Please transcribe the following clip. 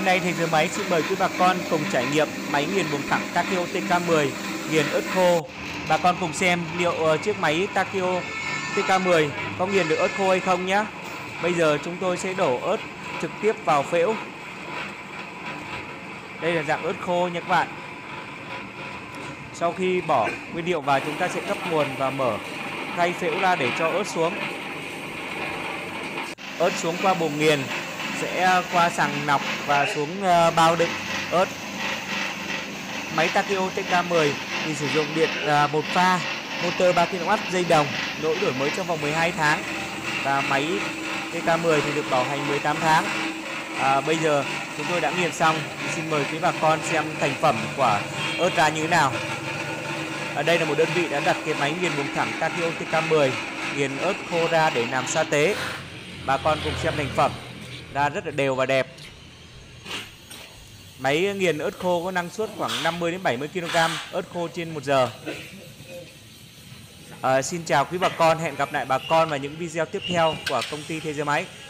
nay Thế Giới Máy xin mời quý bà con cùng trải nghiệm máy nghiền buồng thẳng Takeo TK10 nghiền ớt khô. Bà con cùng xem liệu chiếc máy Takeo TK10 có nghiền được ớt khô hay không nhé. Bây giờ chúng tôi sẽ đổ ớt trực tiếp vào phễu. Đây là dạng ớt khô nha các bạn. Sau khi bỏ nguyên liệu vào, chúng ta sẽ cấp nguồn và mở khay phễu ra để cho ớt xuống. Ớt xuống qua buồng nghiền, sẽ qua sàng nọc và xuống bao đựng ớt. Máy Takeo TK10 thì sử dụng điện một pha, motor 3 kW, dây đồng, lỗi đổi mới trong vòng 12 tháng. Và máy TK10 thì được bảo hành 18 tháng. Bây giờ chúng tôi đã nghiền xong. Xin mời quý bà con xem thành phẩm của ớt ra như thế nào. Ở đây là một đơn vị đã đặt cái máy nghiền buồng thẳng Takeo TK10 nghiền ớt khô ra để làm sa tế. Bà con cùng xem thành phẩm ra rất là đều và đẹp. Máy nghiền ớt khô có năng suất khoảng 50 đến 70 kg ớt khô trên 1 giờ. Xin chào quý bà con, hẹn gặp lại bà con vào những video tiếp theo của công ty Thế Giới Máy.